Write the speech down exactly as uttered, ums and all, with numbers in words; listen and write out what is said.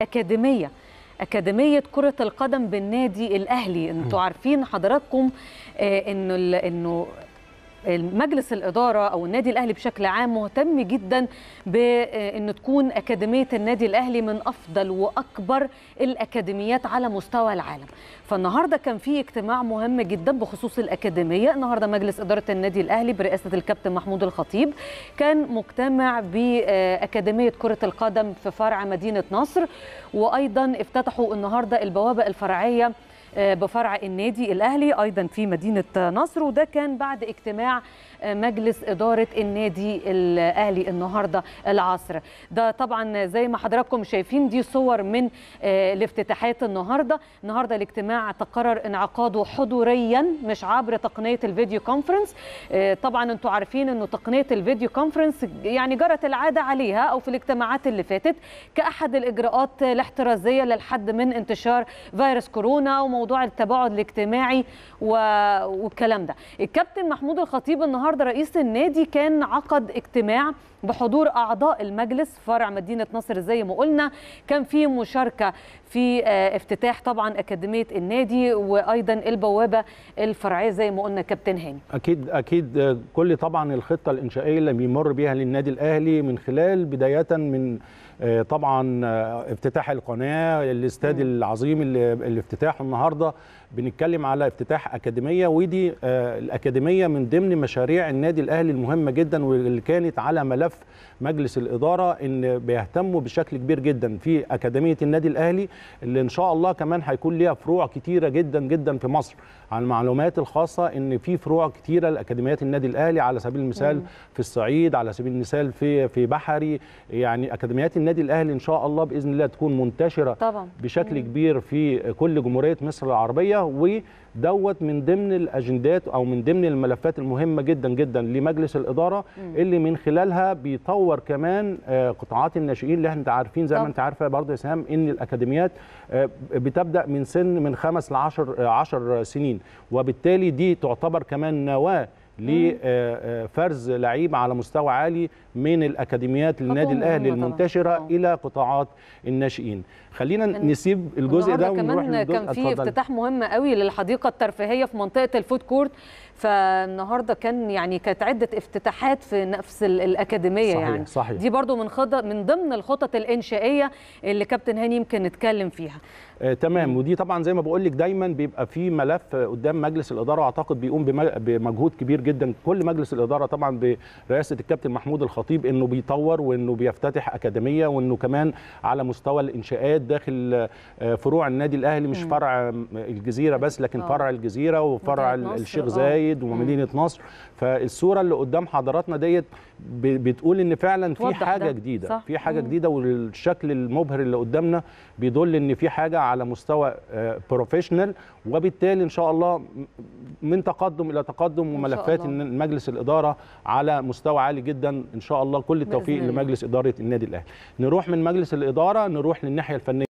أكاديمية أكاديمية كرة القدم بالنادي الأهلي. انتوا عارفين حضراتكم انه انه مجلس الإدارة أو النادي الأهلي بشكل عام مهتم جدا بأن تكون أكاديمية النادي الأهلي من أفضل وأكبر الأكاديميات على مستوى العالم. فالنهاردة كان في اجتماع مهم جدا بخصوص الأكاديمية. النهاردة مجلس إدارة النادي الأهلي برئاسة الكابتن محمود الخطيب كان مجتمع بأكاديمية كرة القدم في فرع مدينة نصر، وأيضا افتتحوا النهاردة البوابة الفرعية بفرع النادي الأهلي أيضا في مدينة نصر، وده كان بعد اجتماع مجلس إدارة النادي الأهلي النهاردة العصر. ده طبعا زي ما حضراتكم شايفين دي صور من الافتتاحات النهاردة. النهاردة الاجتماع تقرر انعقاده حضوريا مش عبر تقنية الفيديو كونفرنس. طبعا انتوا عارفين انه تقنية الفيديو كونفرنس يعني جرت العادة عليها او في الاجتماعات اللي فاتت كأحد الإجراءات الاحترازية للحد من انتشار فيروس كورونا وموضوع التباعد الاجتماعي والكلام ده. الكابتن محمود الخطيب النهارده رئيس النادي كان عقد اجتماع بحضور اعضاء المجلس فرع مدينه نصر زي ما قلنا. كان في مشاركه في افتتاح طبعا اكاديميه النادي وايضا البوابه الفرعيه زي ما قلنا كابتن هاني. اكيد اكيد كل طبعا الخطه الانشائيه اللي بيمر بيها للنادي الاهلي من خلال بدايه من طبعا افتتاح القناه، الاستاد العظيم اللي, اللي افتتاحه النهارده. بنتكلم على افتتاح اكاديميه، ودي الاكاديميه من ضمن مشاريع النادي الاهلي المهمه جدا واللي كانت على ملف مجلس الاداره ان بيهتموا بشكل كبير جدا في اكاديميه النادي الاهلي اللي ان شاء الله كمان هيكون ليها فروع كتيره جدا جدا في مصر. عن المعلومات الخاصه ان في فروع كتيره لاكاديميات النادي الاهلي على سبيل المثال في الصعيد، على سبيل المثال في في بحري. يعني اكاديميات النادي الاهلي ان شاء الله باذن الله تكون منتشره طبعا بشكل كبير في كل جمهوريه مصر العربيه، ودوت من ضمن الاجندات او من ضمن الملفات المهمه جدا جدا لمجلس الاداره اللي من خلالها بيطور كمان قطاعات الناشئين اللي احنا عارفين زي ما انت عارفه برضه يا سهام ان الاكاديميات بتبدا من سن من خمس لعشر عشر سنين، وبالتالي دي تعتبر كمان نواه لفرز لعيبه على مستوى عالي من الاكاديميات للنادي الاهلي المنتشره طبعا الى قطاعات الناشئين. خلينا نسيب الجزء ده ونروح للجزء. كمان كان في افتتاح مهم قوي للحديقه الترفيهيه في منطقه الفود كورت، فالنهارده كان يعني كانت عده افتتاحات في نفس الاكاديميه. صحيح يعني صحيح. دي برضو من خطط من ضمن الخطط الانشائيه اللي كابتن هاني يمكن نتكلم فيها. آه تمام. مم. ودي طبعا زي ما بقول لك دايما بيبقى في ملف قدام مجلس الاداره، واعتقد بيقوم بمجهود كبير جدا كل مجلس الاداره طبعا برئاسه الكابتن محمود الخطيب انه بيطور وانه بيفتتح اكاديميه، وانه كمان على مستوى الانشاءات داخل فروع النادي الاهلي مش مم. فرع الجزيره بس، لكن أوه. فرع الجزيره وفرع الشيخ زايد ومدينه نصر. فالصوره اللي قدام حضراتنا ديت بتقول ان فعلا في حاجه ده. جديده صح. في حاجه مم. جديده، والشكل المبهر اللي قدامنا بيدل ان في حاجه على مستوى بروفيشنال، وبالتالي ان شاء الله من تقدم الى تقدم، وملفات مجلس الاداره على مستوى عالي جدا ان شاء الله. كل التوفيق لمجلس اداره النادي الاهلي. نروح من مجلس الاداره نروح للناحيه الفنيه.